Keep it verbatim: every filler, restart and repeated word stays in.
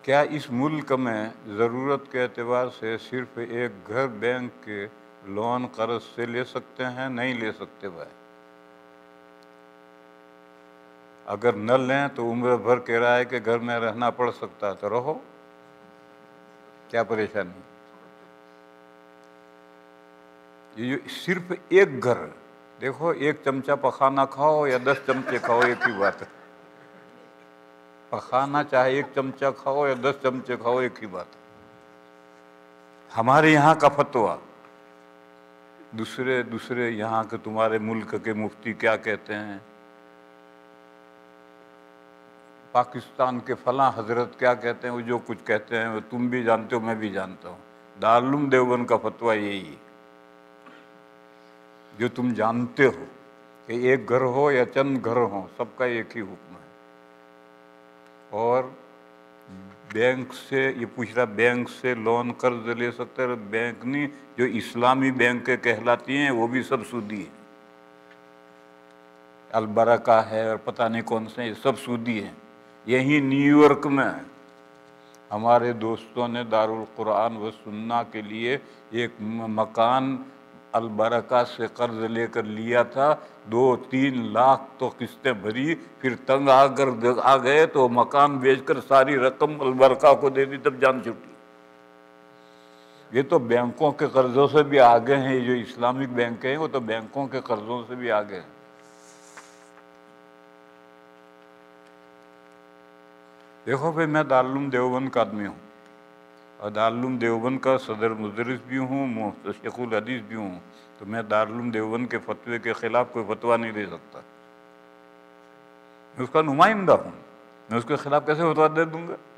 क्या इस मुल्क में ज़रूरत के एतबार से सिर्फ एक घर बैंक के लोन कर्ज से ले सकते हैं? नहीं ले सकते भाई। अगर न लें तो उम्र भर किराए के घर में रहना पड़ सकता है, तो रहो, क्या परेशानी। ये जो सिर्फ एक घर, देखो एक चमचा पखाना खाओ या दस चमचे खाओ एक ही बात है। पखाना चाहे एक चमचा खाओ या दस चमचे खाओ एक ही बात है। हमारे यहाँ का फतवा दूसरे दूसरे यहाँ के तुम्हारे मुल्क के मुफ्ती क्या कहते हैं, पाकिस्तान के फलां हजरत क्या कहते हैं, वो जो कुछ कहते हैं वो तुम भी जानते हो, मैं भी जानता हूँ। दारुल देवबंद का फतवा यही है जो तुम जानते हो कि एक घर हो या चंद घर हो, सबका एक ही हुक्म है। और बैंक से, ये पूछ रहा बैंक से लोन कर्ज ले सकते हैं? बैंक नहीं, जो इस्लामी बैंक के कहलाती हैं वो भी सब सूदी है। अलबरका है और पता नहीं कौन से, ये सब सूदी हैं। यहीं न्यूयॉर्क में हमारे दोस्तों ने दारुल कुरान व सुन्ना के लिए एक मकान अलबरका से कर्ज लेकर लिया था। दो तीन लाख तो किस्तें भरी, फिर तंग आकर आ गए तो मकान बेचकर सारी रकम अलबरका को दे दी, तब जान छुटी। ये तो बैंकों के कर्जों से भी आगे हैं। ये जो इस्लामिक बैंक हैं वो तो बैंकों के कर्जों से भी आगे हैं। देखो भाई, मैं दारुल देवबंद का आदमी हूँ और दारुल देवबंद का सदर मुदरिस भी हूँ, शेखुल हदीस भी हूँ, तो मैं दारुल देवबंद के फतवे के खिलाफ कोई फतवा नहीं दे सकता। मैं उसका नुमाइंदा हूँ, मैं उसके खिलाफ कैसे फतवा दे दूंगा।